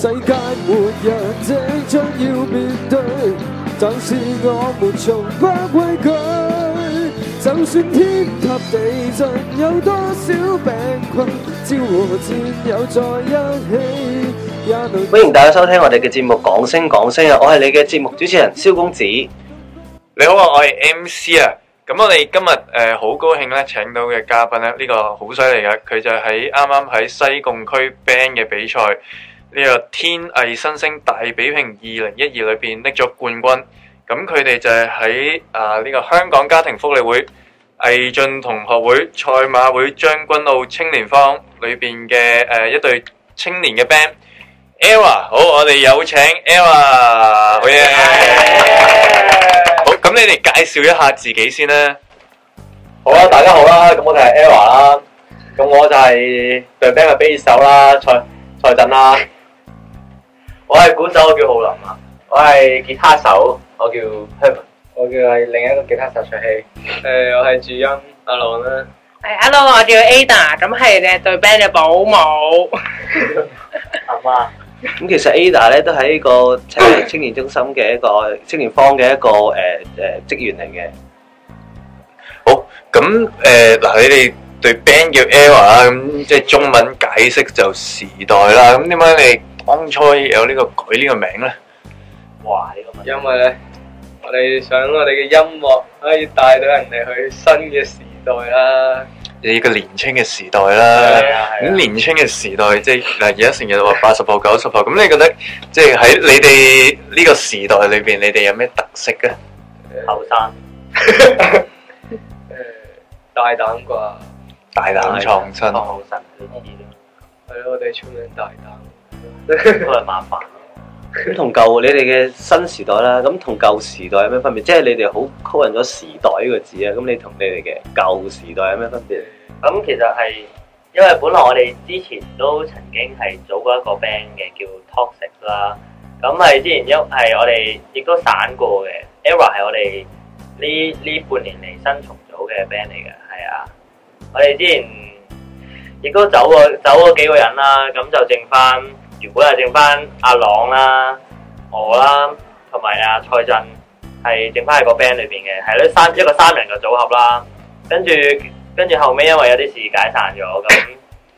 世界末日即將要面對，但是我們從不畏懼。就算天塌地震，有多少病困，朝和戰友在一起。歡迎大家收聽我哋嘅節目講聲講聲啊！我係你嘅節目主持人蕭公子。 你好啊，我係 MC 啊。咁我哋今日好高興咧，請到嘅嘉賓咧，呢個好犀利嘅，佢就喺啱啱喺西貢區 band 嘅比賽呢個天藝新星大比拼2012裏邊拎咗冠軍。咁佢哋就係喺呢個香港家庭福利會藝進同學會賽馬會將軍澳青年坊裏邊嘅一隊青年嘅 band。Era， 好，我哋有請 Era， 好嘢。好，咁你哋介紹一下自己先啦。 好啦，大家好啦，咁我哋係 Era 啦，咁我就係隊 band 嘅 bass 手啦，蔡振啦。我係鼓手，我叫浩林啊。我係吉他手，我叫 Herman。 我叫係另一個吉他手卓希。 我係主音阿朗啦。 Hello， 我叫 Ada， 咁係你隊 band 嘅保姆。 阿媽。 咁其實 Ada 咧都係一個青年中心嘅一個青年坊嘅一個職員嚟嘅。 好，咁嗱，你哋隊 band 叫 Era 啦，咁即係中文解釋就時代啦。咁點解你當初有呢個改呢個名咧？ 哇！呢個因為咧，我哋想我哋嘅音樂可以帶到人哋去新嘅時代啦。 你個年青嘅時代啦，咁年青嘅時代即係嗱，而家成日話80後、90後，咁你覺得即係喺你哋呢個時代裏邊，你哋有咩特色嘅？ 後生， 大膽啩， 大膽創新， 好神啲咯。 係咯，我哋充滿大膽， 都係麻煩。 咁同舊你哋嘅新時代啦，咁同舊時代有咩分別？即係你哋好吸引咗時代呢個字啊！咁你同你哋嘅舊時代有咩分別？ 咁其實係因為本來我哋之前都曾經係組過一個 band 嘅，叫 Toxic 啦。咁係之前係我哋亦都散過嘅。Era 係我哋呢半年嚟新重組嘅 band 嚟嘅，係啊。我哋之前亦都走過幾個人啦，咁就剩翻。原本係剩翻阿朗啦、我啦，同埋阿蔡振，係剩翻喺個 band 裏邊嘅，係一個三人嘅組合啦。跟住後尾因為有啲事解散咗，咁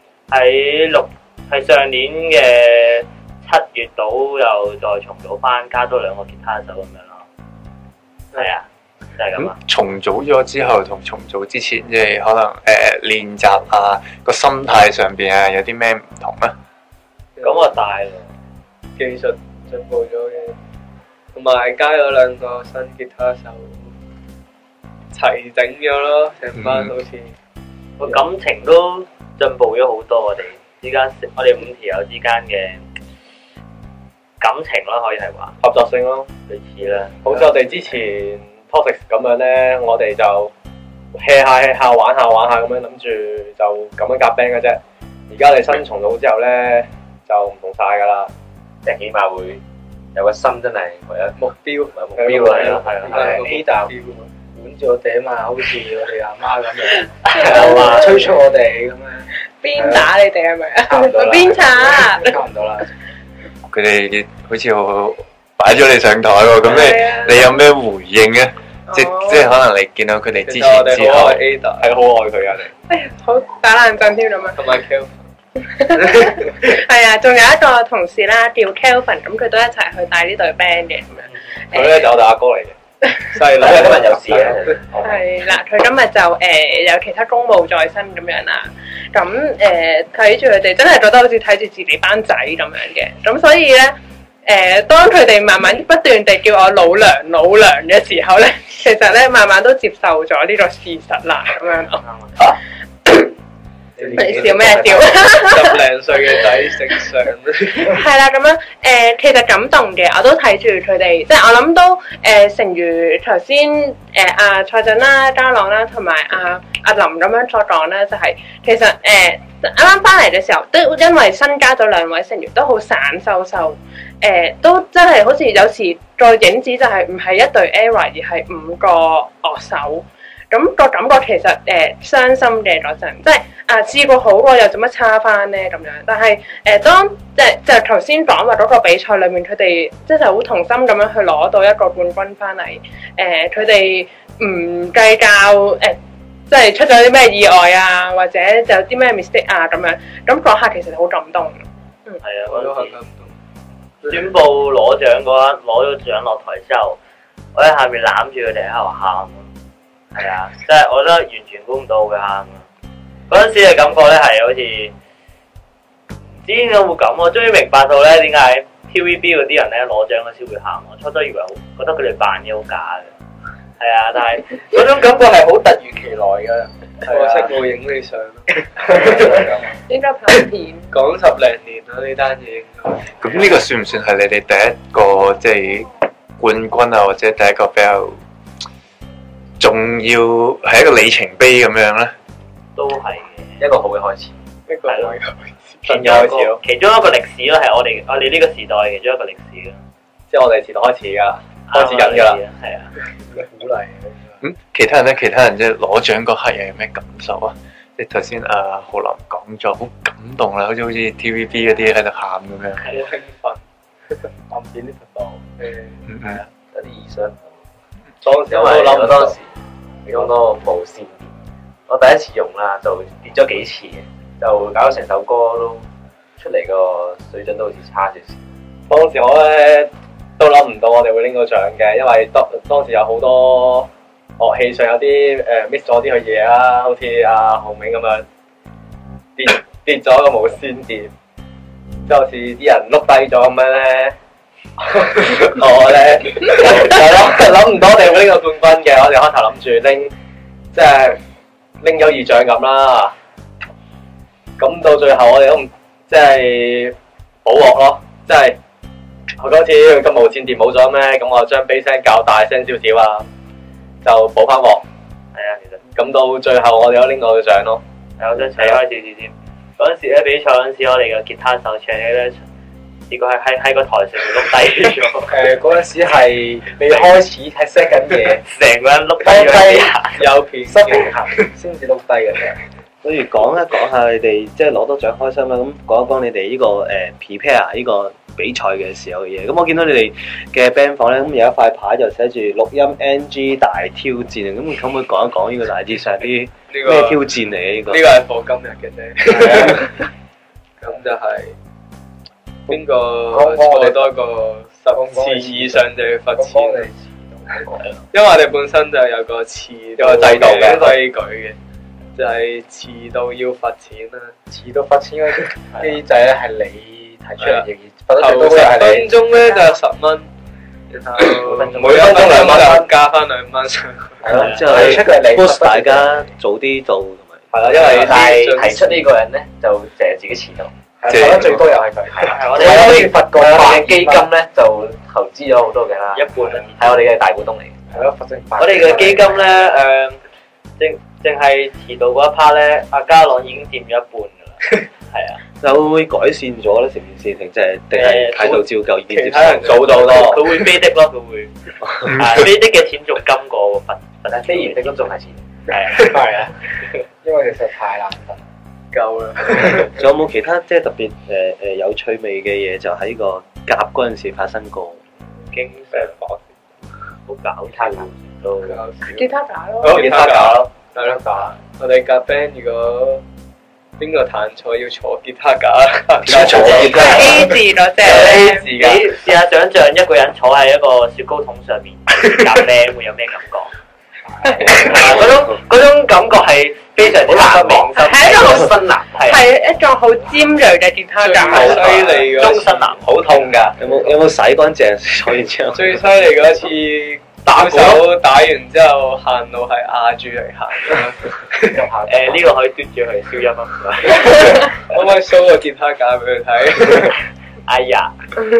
喺上年嘅7月度又再重組翻，加多2個吉他手咁樣咯。係啊，就係咁啊。 重組咗之後同重組之前，即係可能練習啊個心態上邊啊有啲咩唔同啊？ 咁啊大咯， 技術進步咗嘅，同埋加咗2個新吉他手，齊整咗咯，成班好似個感情都進步咗好多。我哋5條友之間嘅感情咯，可以係話合作性咯， 類似啦。 好似我哋之前 Toxic 咁樣咧，我哋就 hea 下玩下咁樣，諗住就咁樣夾 band 嘅啫。而家你新重組之後咧，就唔同晒㗎啦， 即係起碼會有個心，真係唯一目標係咯，係 Ada 管住我哋啊嘛，好似我哋阿媽咁樣，話催促我哋咁樣。 邊打你哋係咪啊？邊差查？ 唔多啦。 佢哋好似好擺咗你上台喎，咁你有咩回應咧？即係可能你見到佢哋之前之後， 係好愛佢㗎你。 好打冷震添咁啊！ 同埋 Kel。 係啊，仲有一個同事啦，叫 Kelvin， 咁佢都一齊去帶呢隊 band 嘅咁樣。 佢咧就我哋阿哥嚟嘅，犀利。 今日有事嘅。 係啦，佢今日就有其他公務在身咁樣啦。咁睇住佢哋，真係覺得好似睇住自己班仔咁樣嘅。咁所以咧，當佢哋慢慢不斷地叫我老娘嘅時候咧，其實咧慢慢都接受咗呢個事實啦，咁樣咯。 你笑咩笑 10零歲嘅仔食相係啦，咁樣其實感動嘅，我都睇住佢哋，即係我諗都誠如頭先阿蔡振啦、家朗啦，同埋阿林咁樣所講咧，就係其實啱啱翻嚟嘅時候，都因為新加咗2位成員，都好散收，都真係好似有時再影子就係唔係一隊 Era， 而係5個樂手。 咁個感覺其實傷心嘅嗰陣，即係試過好過又做乜差翻咧咁樣。但係當就頭先講話嗰個比賽裏面，佢哋即係好同心咁樣去攞到一個冠軍翻嚟。佢哋唔計較即係出咗啲咩意外啊，或者就有啲咩 mistake 啊咁樣。咁嗰刻其實好感動。 係啊， 我都好嗰陣感動。 時宣佈攞獎嗰陣，攞咗獎落台之後，我喺下面攬住佢哋喺度喊咯。係啊，即係我覺得完全估唔到佢喊咯。嗰陣時嘅感覺咧係好似唔知點解會咁，我終於明白到咧點解 TVB 嗰啲人咧攞獎嗰時會喊。我初初以為覺得佢哋扮嘢好假嘅。係啊，但係嗰種感覺係好突如其來㗎。 可惜冇影你相咯。 應該拍片。 講10零年啦呢單嘢應該。 咁呢個算唔算係你哋第一個即係冠軍啊，或者第一個比較重要係一個里程碑咁樣咧？ 都係嘅。 一個好嘅開始。 一個係咯開始。 其中一個歷史咯，係我哋呢個時代嘅其中一個歷史咯。 即係我哋時代開始㗎，開始緊㗎啦。 係啊。 鼓勵。 其他人咧，其他人即係攞獎嗰刻又有咩感受啊？即係頭先浩林講咗，好感動啦，好似 TVB 嗰啲喺度喊咁樣。 好興奮。 暗片啲幅度， 係啊， 有啲意想。當時我都諗唔到，你講到無線電，我第一次用啦，就跌咗幾次嘅，就搞到成首歌都出嚟個水準都好似差少少。當時我咧都諗唔到我哋會拎到獎嘅，因為當時有好多樂器上有啲miss 咗啲嘅嘢啦，好似阿洪銘咁樣跌咗個無線電，即係好似啲人碌低咗咁樣咧。我咧就諗唔到我哋會拎個冠軍嘅，我哋開頭諗住拎即係拎優異獎咁啦。咁到最後我哋都唔即係補鑊咯，即係我嗰次咁無線電冇咗咩，咁我將 bass 聲較大聲少少啊，就補翻鑊。 係啊，其實咁到最後我哋都拎到個獎咯。 係我想扯開少少先。嗰陣時咧比賽嗰陣時，我哋嘅吉他手唱嘅咧，試過喺個台上面碌低咗。 嗰陣時係未開始係 set 緊嘢， 成個人碌低咗， 有片失平衡先至碌低嘅啫。 不如講下你哋即係攞到獎開心啦，咁講一講你哋呢個prepare 呢個比賽嘅時候嘅嘢。咁我見到你哋嘅 band 房咧，咁有一塊牌就寫住錄音 NG 大挑戰啊！咁可唔可以講一講呢個大致上啲咩挑戰嚟嘅呢個？ 呢個係課今日嘅啫。咁就係邊個我哋多過10次以上就要罰錢，因為我哋本身就有個遲到制度嘅規矩嘅，就係遲到要罰錢啦。 遲到罰錢嗰啲機制咧係你提出嚟嘅，罰得頭最高 10 嘅係你。 分鐘咧就10蚊，然後每分鐘2蚊就加翻2蚊上去。 係咯， 之後係出嘅你 push 大家早啲到同埋。 係啦，因為但係提出呢個人咧就成日自己遲到，罰得最高又係佢。 係我我哋可以哋罰個嘅基金咧就投資咗好多嘅啦， 一半啊。 係我哋嘅大股東嚟嘅。係咯，罰成8。 我哋嘅基金咧淨係遲到嗰一 part 咧，阿家朗已經佔咗一半㗎啦。係啊， 就會唔會改善咗咧成件事情，定係態度照舊已經接受其他人早到多， 佢會飛的咯，佢會飛的嘅錢仲金過個罰飛完的都仲係遲。 係啊， 係啊，因為其實太難罰。 夠啦。 仲有冇其他即係特別有趣味嘅嘢，就喺個夾嗰陣時發生過？ 經常講好搞笑都。 吉他打咯。 好，吉他架咯， 係咯架。 我哋夾 band 如果邊個彈錯要坐吉他架， 坐吉他 A 字嗰隻 A 咧， 字你㗎。 試下想像一個人坐喺一個雪糕筒上面夾 band 會有咩感覺？嗰種感覺係非常之難忘， 係一種好辛辣，係係一種好尖鋭嘅吉他架。 最犀利嗰次終身難好痛㗎。 有冇洗乾淨所以之後？ 最犀利嗰次打手打完之後行路係壓住嚟行。 呢個可以嘟住佢消音啊！ 可唔可以 show 個吉他架俾佢睇？ 哎呀！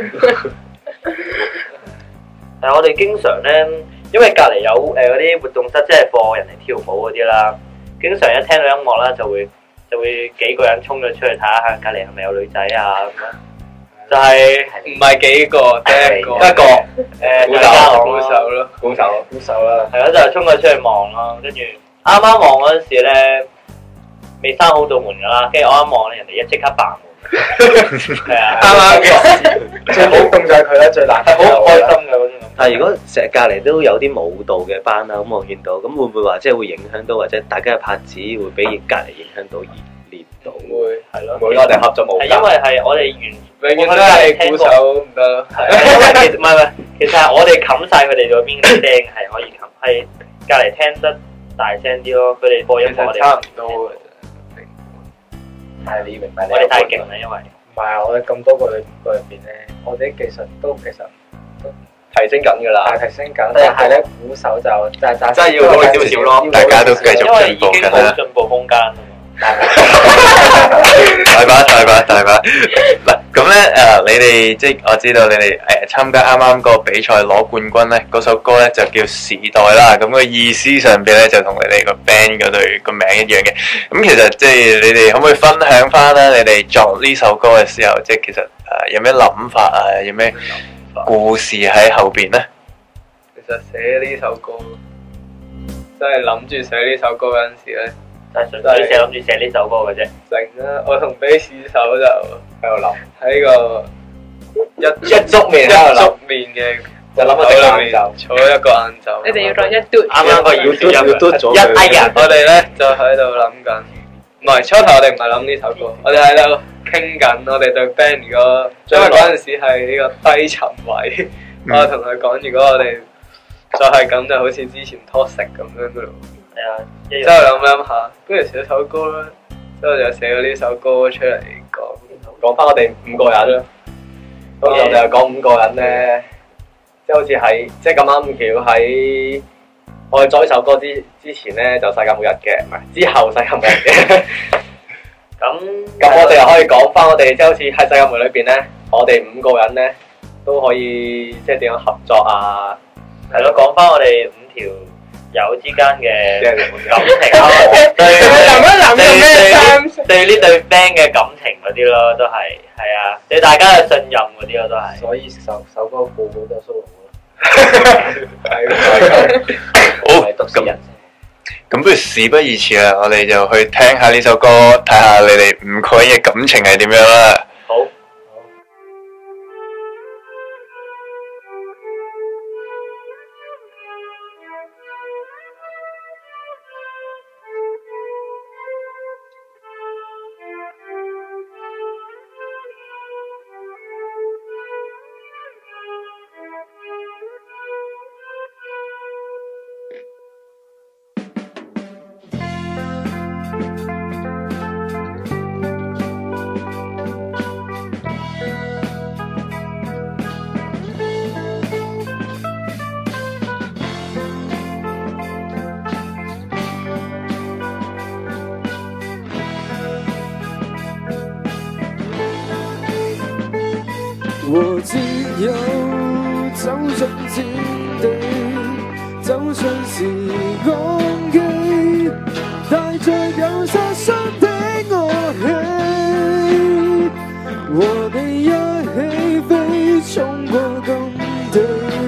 但係我哋經常咧，因為隔離有嗰啲活動室，即係放人嚟跳舞嗰啲啦。經常一聽到音樂啦，就會幾個人衝咗出去睇下隔離係咪有女仔啊咁樣。 就係唔係幾個，得一個一個鼓手咯， 鼓手啦， 係咯，就係衝咗出去望咯，跟住啱啱望嗰陣時咧，未閂好道門㗎啦，跟住我一望咧，人哋即刻扮門，係啊， 啱啱嘅， 最好動就係佢啦，最難好開心嘅嗰種感覺。 但係如果成日隔離都有啲舞蹈嘅班啦，咁我見到，咁會唔會話即係會影響到，或者大家嘅拍子會俾隔離影響到而練到？ 會係咯， 每我哋合作冇係因為係我哋永遠都係鼓手唔得咯。 係因為唔係，其實係我哋冚晒佢哋嗰邊嘅聲係可以冚，係隔離聽得大聲啲咯。佢哋播音樂我哋差唔多嘅啫。 係你明白？ 我哋太勁啦，因為唔係啊！我哋咁多個裏邊咧，我哋啲技術都提升緊㗎啦，係提升緊。但係咧，鼓手就真係要多少少咯， 大家都繼續因為已進步緊啦。 經冇進步空間啦嘛。 大把嗱，咁咧你哋即係我知道你哋參加啱啱個比賽攞冠軍咧，嗰首歌咧就叫《時代》啦。咁個意思上邊咧就同你哋個 band 嗰隊個名一樣嘅。咁其實即係你哋可唔可以分享翻咧？你哋作呢首歌嘅時候，即係其實有咩諗法啊？有咩故事喺後邊咧？ 其實寫呢首歌，真係諗住寫呢首歌嗰陣時咧。 就係純粹寫諗住寫呢首歌嘅啫。 成啦，我同 bass 手就喺度諗， 喺個一粥面喺度諗， 面嘅就諗咗成晏晝， 坐一個晏晝。 你哋要當一嘟， 啱啱個要嘟咗一哎呀！ 我哋咧就喺度諗緊，唔係初頭我哋唔係諗呢首歌，我哋喺度傾緊我哋對 band 如果，因為嗰陣時係呢個低沉位，我同佢講如果我哋再係咁就好似之前 Toxic 咁樣噶咯。 係啊， 之後諗下，不如寫首歌啦，之後就寫咗呢首歌出嚟講翻我哋5個人啦。咁我哋又講5個人咧，即係好似喺即係咁啱巧喺我哋作呢首歌之前咧就世界末日嘅，唔係之後世界末日嘅。咁我哋又可以講翻我哋即係好似喺世界末日裏邊咧，我哋5個人咧都可以即係點樣合作啊？ 係咯，講翻我哋5條友之間嘅感情咯，對呢對 band 嘅感情嗰啲咯，都係啊，對大家嘅信任嗰啲咯，都係。 所以首歌個個都 solo 咯。 好，咁不如事不宜遲啦，我哋就去聽下呢首歌，睇下你哋5個人嘅感情係點樣啦。 好。 和自由走進戰地，走進時光機，帶着有殺傷的樂器，和你一起飛衝過禁地。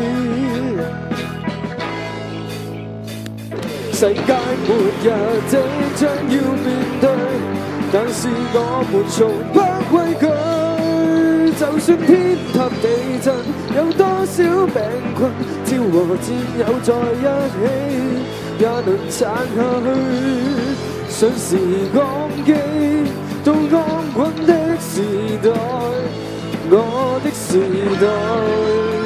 世界末日即將要面對，但是我們從不畏懼。就算天塌地震，有多少病困，只要和戰友在一起，也能撐下去。上時光機，到安穩的時代，我的時代。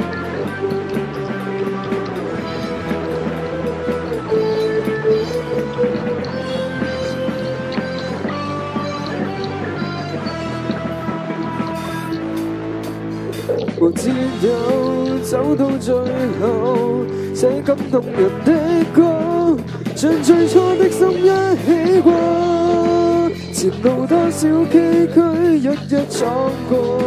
和戰友走到最後，寫感動人的歌，像最初的心一起過，前路多少崎嶇，一一闖過。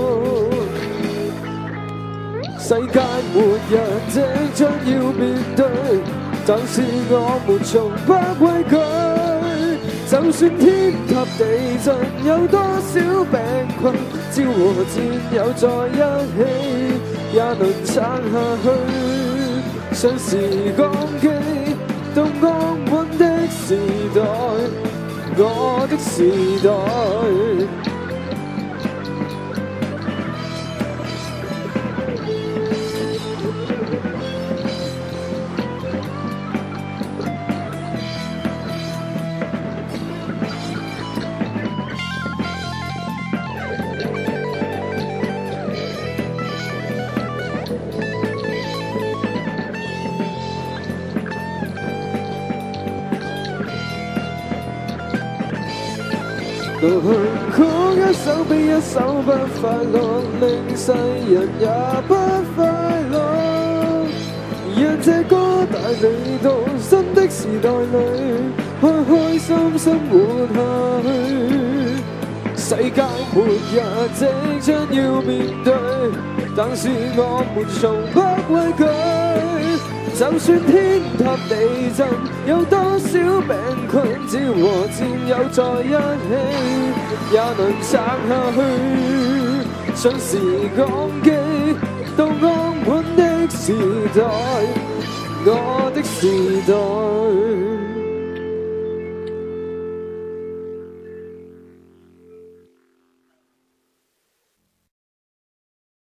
世界末日即將要面對，但是我們從不畏懼。就算天塌地震，有多少病困， 朝和戰友在一起，也能撐下去。像時光機，到安穩的時代，我的時代。曲一首比一首不快樂，令世人也不快樂。讓這歌帶你到新的時代裏，開開心心活下去。世界末日即將要面對，但是我們從不畏懼。就算天塌地震，有多少病菌，只要和戰友在一起，也能撐下去。像時光機，到安穩的時代，我的時代。